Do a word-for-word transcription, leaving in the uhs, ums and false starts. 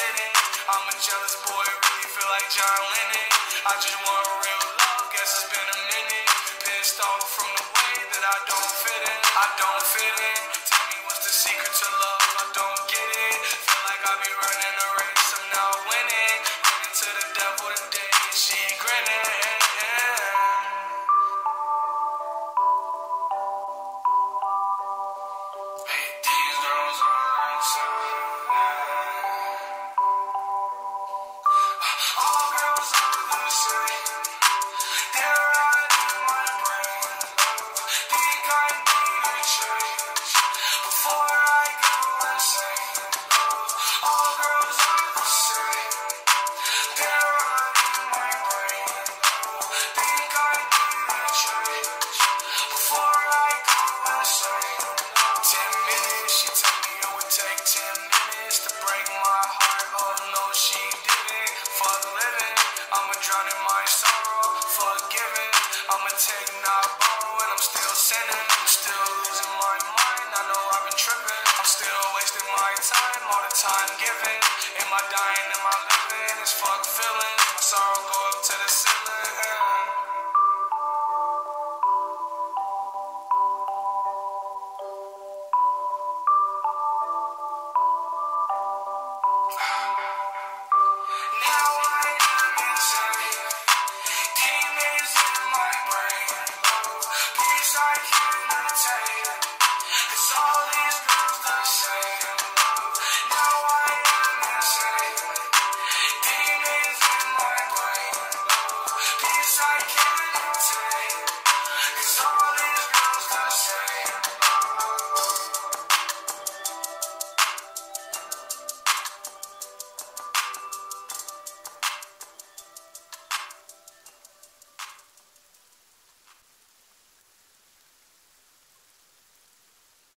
sitting. I'm a jealous boy, really feel like John Lennon. I just want real love, guess it's been a minute. Pissed off from the way that I don't fit in. I don't fit in. Tell me what's the secret to love, I don't get it. Feel like I be running a race, I'm not winning. Running to the devil today, and she grinning. Hey, these girls are insane. All girls are the same. They're right in my brain. Think I need a change before I go insane. All girls are the same. They're right in my brain. Think I need a change before I go insane. Ten minutes, she told me it would take ten minutes to break my heart. Oh no, she didn't. Fuck living, I'ma drown in my sorrow. Forgiving, I'ma take not borrow, and I'm still sinning. I'm still losing my mind, I know I've been tripping. I'm still wasting my time, all the time given. Am I dying, am I living? It's fuck feelings, my sorrow goes